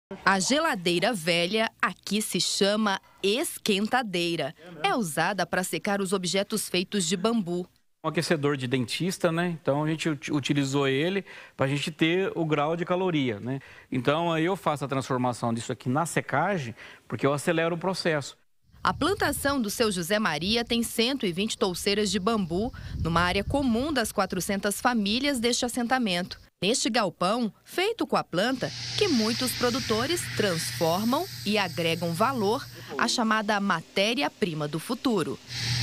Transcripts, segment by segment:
A geladeira velha aqui se chama esquentadeira. É usada para secar os objetos feitos de bambu. Um aquecedor de dentista, né? Então a gente utilizou ele para a gente ter o grau de caloria, né? Então aí eu faço a transformação disso aqui na secagem, porque eu acelero o processo. A plantação do seu José Maria tem 120 touceiras de bambu, numa área comum das 400 famílias deste assentamento. Neste galpão, feito com a planta, que muitos produtores transformam e agregam valor à chamada matéria-prima do futuro.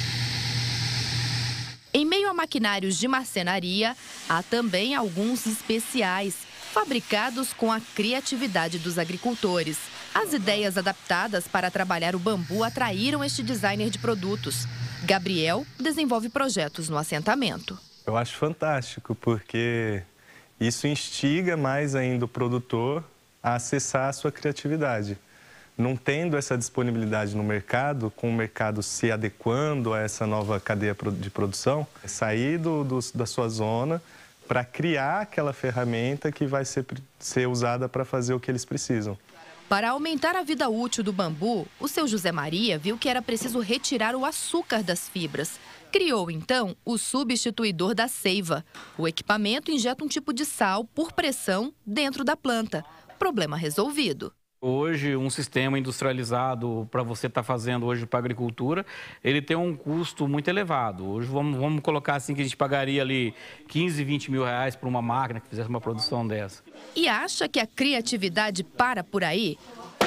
Em meio a maquinários de marcenaria, há também alguns especiais, fabricados com a criatividade dos agricultores. As ideias adaptadas para trabalhar o bambu atraíram este designer de produtos. Gabriel desenvolve projetos no assentamento. Eu acho fantástico, porque isso instiga mais ainda o produtor a acessar a sua criatividade. Não tendo essa disponibilidade no mercado, com o mercado se adequando a essa nova cadeia de produção, sair da sua zona para criar aquela ferramenta que vai ser usada para fazer o que eles precisam. Para aumentar a vida útil do bambu, o seu José Maria viu que era preciso retirar o açúcar das fibras. Criou, então, o substituidor da seiva. O equipamento injeta um tipo de sal por pressão dentro da planta. Problema resolvido. Hoje, um sistema industrializado para você estar fazendo hoje para a agricultura, ele tem um custo muito elevado. Hoje, vamos colocar assim que a gente pagaria ali 15, 20 mil reais por uma máquina que fizesse uma produção dessa. E acha que a criatividade para por aí?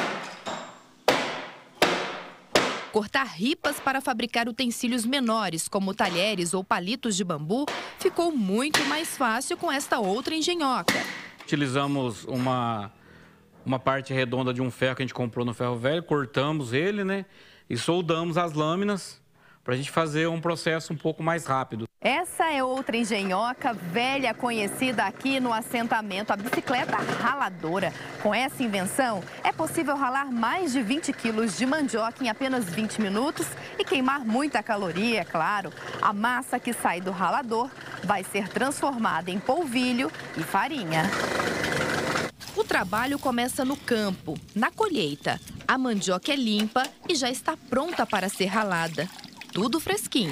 Cortar ripas para fabricar utensílios menores, como talheres ou palitos de bambu, ficou muito mais fácil com esta outra engenhoca. Utilizamos uma parte redonda de um ferro que a gente comprou no ferro velho, cortamos ele, né? E soldamos as lâminas para a gente fazer um processo um pouco mais rápido. Essa é outra engenhoca velha conhecida aqui no assentamento, a bicicleta raladora. Com essa invenção, é possível ralar mais de 20 quilos de mandioca em apenas 20 minutos e queimar muita caloria, é claro. A massa que sai do ralador vai ser transformada em polvilho e farinha. O trabalho começa no campo, na colheita. A mandioca é limpa e já está pronta para ser ralada. Tudo fresquinho.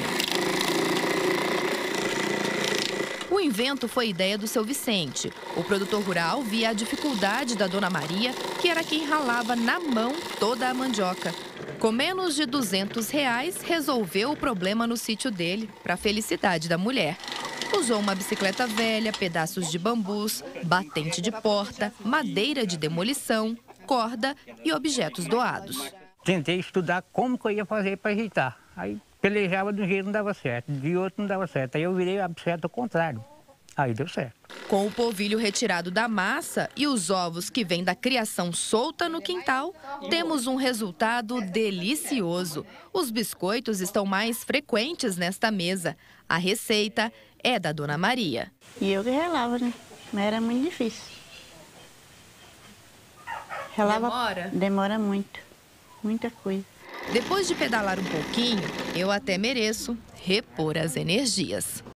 O invento foi ideia do seu Vicente. O produtor rural via a dificuldade da Dona Maria, que era quem ralava na mão toda a mandioca. Com menos de R$200, resolveu o problema no sítio dele, para a felicidade da mulher. Usou uma bicicleta velha, pedaços de bambus, batente de porta, madeira de demolição, corda e objetos doados. Tentei estudar como que eu ia fazer para ajeitar. Aí pelejava de um jeito, não dava certo, de outro não dava certo. Aí eu virei a bicicleta ao contrário. Aí deu certo. Com o polvilho retirado da massa e os ovos que vêm da criação solta no quintal, temos um resultado delicioso. Os biscoitos estão mais frequentes nesta mesa. A receita é da Dona Maria. E eu que relava, né? Mas era muito difícil. Relava. Demora? Demora muito. Muita coisa. Depois de pedalar um pouquinho, eu até mereço repor as energias.